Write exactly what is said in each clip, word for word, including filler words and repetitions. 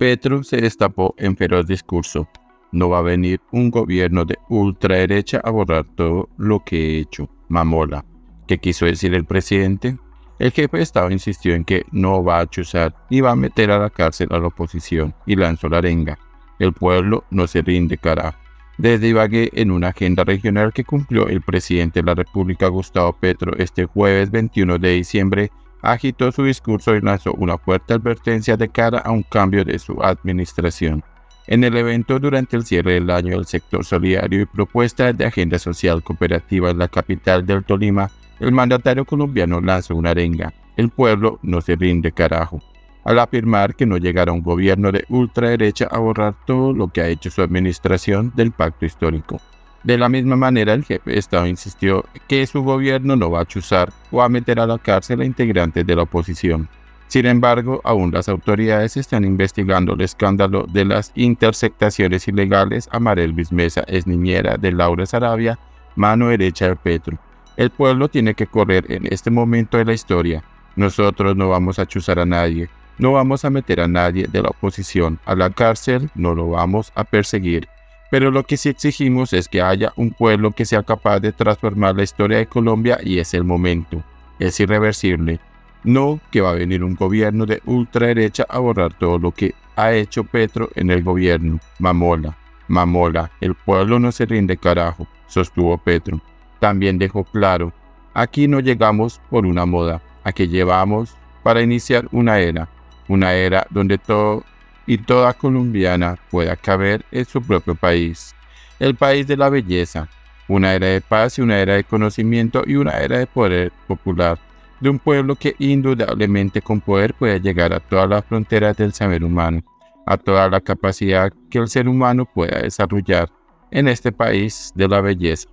Petro se destapó en feroz discurso. No va a venir un gobierno de ultraderecha a borrar todo lo que he hecho. Mamola. ¿Qué quiso decir el presidente? El jefe de Estado insistió en que no va a chuzar y va a meter a la cárcel a la oposición y lanzó la arenga. El pueblo no se rinde, carajo. Desde Ibagué, en una agenda regional que cumplió el presidente de la República, Gustavo Petro, este jueves veintiuno de diciembre, agitó su discurso y lanzó una fuerte advertencia de cara a un cambio de su administración. En el evento durante el cierre del año del sector solidario y propuestas de agenda social cooperativa en la capital del Tolima, el mandatario colombiano lanzó una arenga: el pueblo no se rinde, carajo, al afirmar que no llegará un gobierno de ultraderecha a borrar todo lo que ha hecho su administración del pacto histórico. De la misma manera, el jefe de Estado insistió que su gobierno no va a chuzar o a meter a la cárcel a integrantes de la oposición. Sin embargo, aún las autoridades están investigando el escándalo de las interceptaciones ilegales a María Elvis Mesa, ex niñera de Laura Sarabia, mano derecha de Petro. El pueblo tiene que correr en este momento de la historia. Nosotros no vamos a chuzar a nadie, no vamos a meter a nadie de la oposición a la cárcel, no lo vamos a perseguir. Pero lo que sí exigimos es que haya un pueblo que sea capaz de transformar la historia de Colombia y es el momento. Es irreversible. No que va a venir un gobierno de ultraderecha a borrar todo lo que ha hecho Petro en el gobierno. Mamola, mamola, el pueblo no se rinde, carajo, sostuvo Petro. También dejó claro, aquí no llegamos por una moda, aquí llevamos para iniciar una era, una era donde todo y toda colombiana pueda caber en su propio país, el país de la belleza, una era de paz y una era de conocimiento y una era de poder popular, de un pueblo que indudablemente con poder puede llegar a todas las fronteras del saber humano, a toda la capacidad que el ser humano pueda desarrollar en este país de la belleza.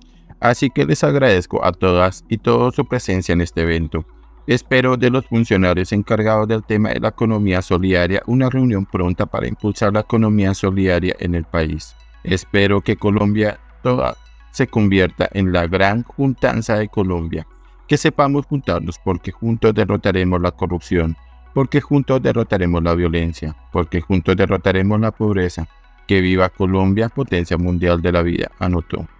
Así que les agradezco a todas y todos su presencia en este evento. Espero de los funcionarios encargados del tema de la economía solidaria una reunión pronta para impulsar la economía solidaria en el país. Espero que Colombia toda se convierta en la gran juntanza de Colombia. Que sepamos juntarnos porque juntos derrotaremos la corrupción, porque juntos derrotaremos la violencia, porque juntos derrotaremos la pobreza. Que viva Colombia, potencia mundial de la vida, anotó.